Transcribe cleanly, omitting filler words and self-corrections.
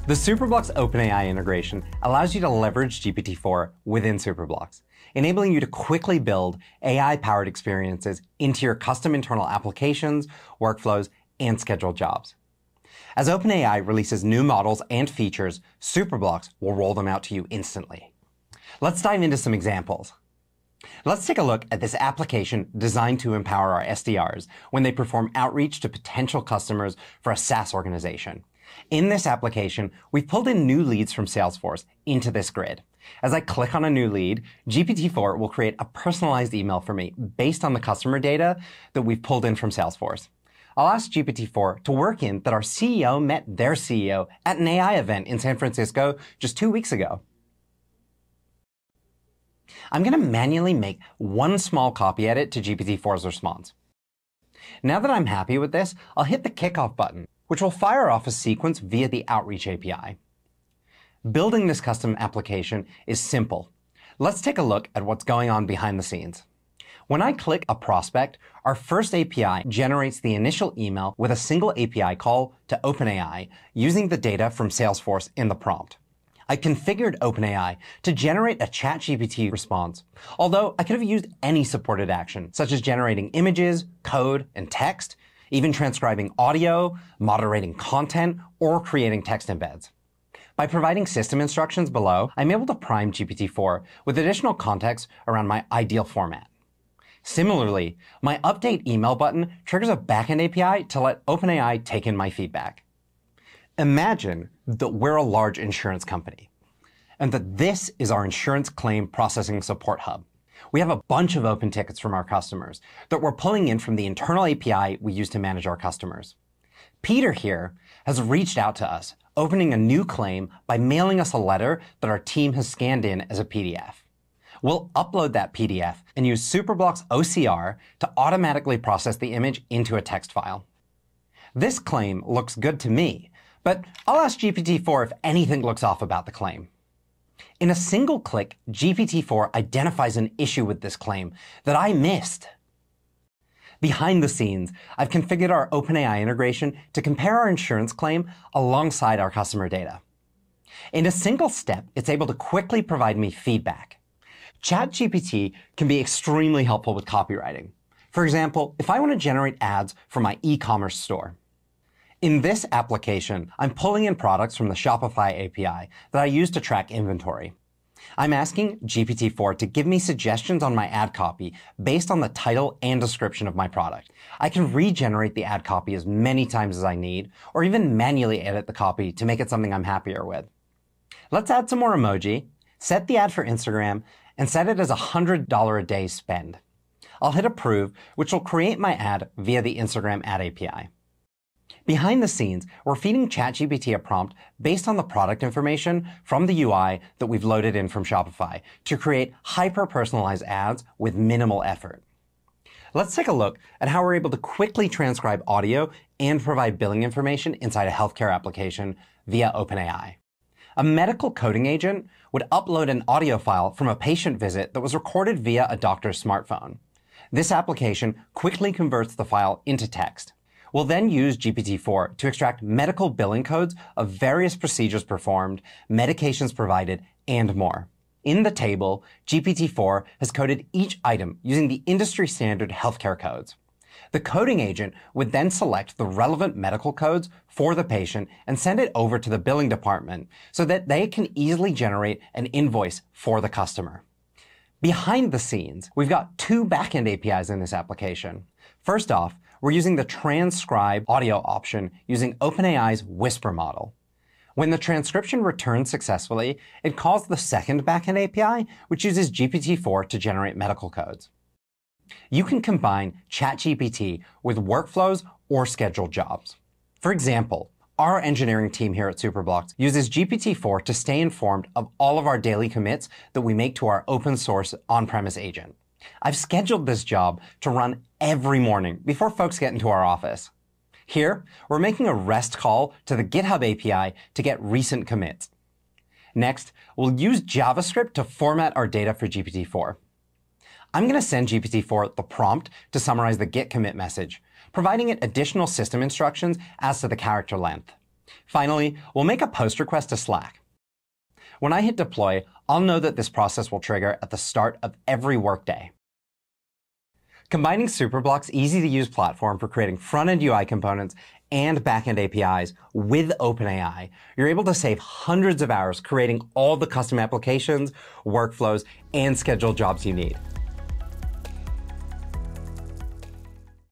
The Superblocks OpenAI integration allows you to leverage GPT-4 within Superblocks, enabling you to quickly build AI-powered experiences into your custom internal applications, workflows, and scheduled jobs. As OpenAI releases new models and features, Superblocks will roll them out to you instantly. Let's dive into some examples. Let's take a look at this application designed to empower our SDRs when they perform outreach to potential customers for a SaaS organization. In this application, we've pulled in new leads from Salesforce into this grid. As I click on a new lead, GPT-4 will create a personalized email for me based on the customer data that we've pulled in from Salesforce. I'll ask GPT-4 to work in that our CEO met their CEO at an AI event in San Francisco just 2 weeks ago. I'm going to manually make one small copy edit to GPT-4's response. Now that I'm happy with this, I'll hit the kickoff button, which will fire off a sequence via the Outreach API. Building this custom application is simple. Let's take a look at what's going on behind the scenes. When I click a prospect, our first API generates the initial email with a single API call to OpenAI using the data from Salesforce in the prompt. I configured OpenAI to generate a ChatGPT response, although I could have used any supported action, such as generating images, code, and text, even transcribing audio, moderating content, or creating text embeds. By providing system instructions below, I'm able to prime GPT-4 with additional context around my ideal format. Similarly, my update email button triggers a backend API to let OpenAI take in my feedback. Imagine that we're a large insurance company, and that this is our insurance claim processing support hub. We have a bunch of open tickets from our customers that we're pulling in from the internal API we use to manage our customers. Peter here has reached out to us, opening a new claim by mailing us a letter that our team has scanned in as a PDF. We'll upload that PDF and use Superblocks OCR to automatically process the image into a text file. This claim looks good to me, but I'll ask GPT-4 if anything looks off about the claim. In a single click, GPT-4 identifies an issue with this claim that I missed. Behind the scenes, I've configured our OpenAI integration to compare our insurance claim alongside our customer data. In a single step, it's able to quickly provide me feedback. ChatGPT can be extremely helpful with copywriting. For example, if I want to generate ads for my e-commerce store. In this application, I'm pulling in products from the Shopify API that I use to track inventory. I'm asking GPT-4 to give me suggestions on my ad copy based on the title and description of my product. I can regenerate the ad copy as many times as I need, or even manually edit the copy to make it something I'm happier with. Let's add some more emoji, set the ad for Instagram, and set it as a $100 a day spend. I'll hit approve, which will create my ad via the Instagram ad API. Behind the scenes, we're feeding ChatGPT a prompt based on the product information from the UI that we've loaded in from Shopify to create hyper-personalized ads with minimal effort. Let's take a look at how we're able to quickly transcribe audio and provide billing information inside a healthcare application via OpenAI. A medical coding agent would upload an audio file from a patient visit that was recorded via a doctor's smartphone. This application quickly converts the file into text. We'll then use GPT-4 to extract medical billing codes of various procedures performed, medications provided, and more. In the table, GPT-4 has coded each item using the industry-standard healthcare codes. The coding agent would then select the relevant medical codes for the patient and send it over to the billing department so that they can easily generate an invoice for the customer. Behind the scenes, we've got two backend APIs in this application. First off, we're using the transcribe audio option using OpenAI's Whisper model. When the transcription returns successfully, it calls the second backend API, which uses GPT-4 to generate medical codes. You can combine ChatGPT with workflows or scheduled jobs. For example, our engineering team here at Superblocks uses GPT-4 to stay informed of all of our daily commits that we make to our open source on-premise agent. I've scheduled this job to run every morning before folks get into our office. Here, we're making a REST call to the GitHub API to get recent commits. Next, we'll use JavaScript to format our data for GPT-4. I'm going to send GPT-4 the prompt to summarize the git commit message, providing it additional system instructions as to the character length. Finally, we'll make a post request to Slack. When I hit deploy, I'll know that this process will trigger at the start of every workday. Combining Superblocks' easy-to-use platform for creating front-end UI components and back-end APIs with OpenAI, you're able to save hundreds of hours creating all the custom applications, workflows, and scheduled jobs you need.